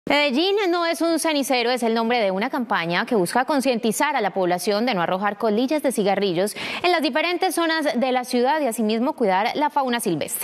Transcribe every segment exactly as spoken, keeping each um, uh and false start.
Medellín no es un cenicero, es el nombre de una campaña que busca concientizar a la población de no arrojar colillas de cigarrillos en las diferentes zonas de la ciudad y asimismo cuidar la fauna silvestre.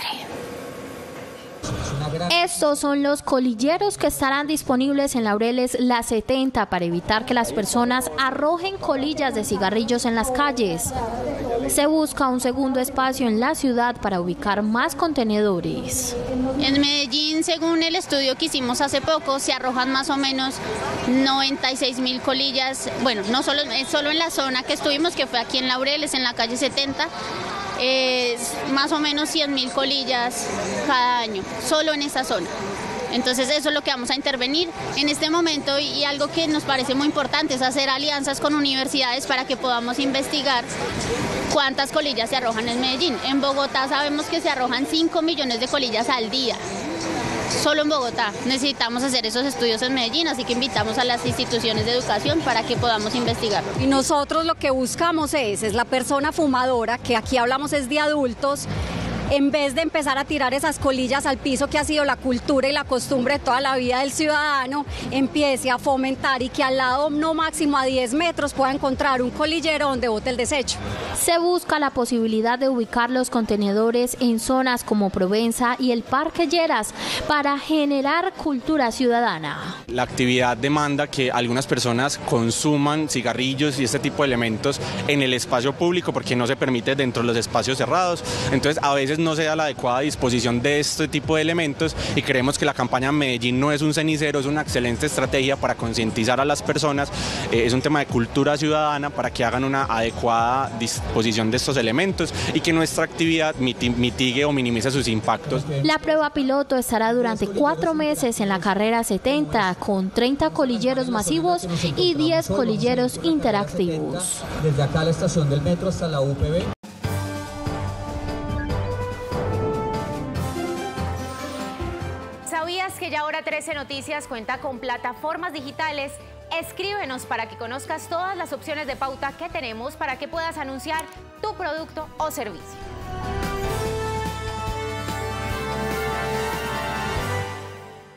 Estos son los colilleros que estarán disponibles en Laureles La setenta para evitar que las personas arrojen colillas de cigarrillos en las calles. Se busca un segundo espacio en la ciudad para ubicar más contenedores. En Medellín, según el estudio que hicimos hace poco, se arrojan más o menos noventa y seis mil colillas. Bueno, no solo, solo en la zona que estuvimos, que fue aquí en Laureles, en la calle setenta. Es más o menos cien mil colillas cada año, solo en esa zona. Entonces eso es lo que vamos a intervenir en este momento, y algo que nos parece muy importante es hacer alianzas con universidades para que podamos investigar cuántas colillas se arrojan en Medellín. En Bogotá sabemos que se arrojan cinco millones de colillas al día. Solo en Bogotá necesitamos hacer esos estudios en Medellín, así que invitamos a las instituciones de educación para que podamos investigarlo. Y nosotros lo que buscamos es, es la persona fumadora, que aquí hablamos es de adultos, en vez de empezar a tirar esas colillas al piso, que ha sido la cultura y la costumbre de toda la vida del ciudadano, empiece a fomentar y que al lado, no máximo a diez metros, pueda encontrar un colillero donde bote el desecho. Se busca la posibilidad de ubicar los contenedores en zonas como Provenza y el Parque Lleras para generar cultura ciudadana. La actividad demanda que algunas personas consuman cigarrillos y este tipo de elementos en el espacio público porque no se permite dentro de los espacios cerrados. Entonces a veces no se da la adecuada disposición de este tipo de elementos, y creemos que la campaña Medellín no es un cenicero, es una excelente estrategia para concientizar a las personas. Eh, es un tema de cultura ciudadana para que hagan una adecuada disposición de estos elementos y que nuestra actividad mitigue o minimice sus impactos. La prueba piloto estará durante cuatro meses en la carrera setenta con treinta colilleros masivos y diez colilleros interactivos. Desde acá la estación del metro hasta la U P B. ¿Sabías que ya ahora trece Noticias cuenta con plataformas digitales? Escríbenos para que conozcas todas las opciones de pauta que tenemos para que puedas anunciar tu producto o servicio.